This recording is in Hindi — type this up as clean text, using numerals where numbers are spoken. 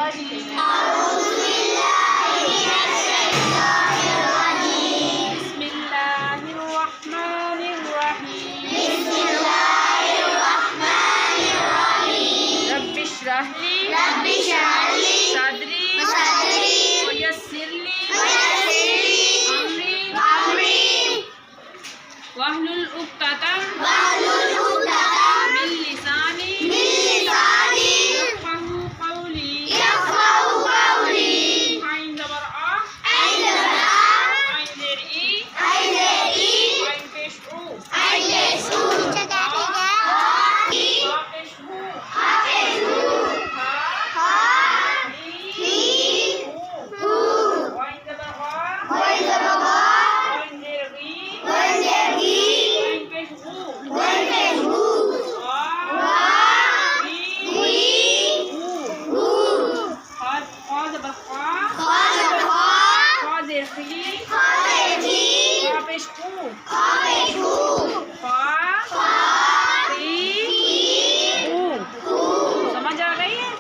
रब्बि इश्रह ली सदरी वयस्सिर ली अमरी वहलुल उक़दतम मिन लिसानी यफ़क़हू क़ौली आइन ज़बर आ आइन ज़ेर ई आइन पेश ऊ समझ आ गई है?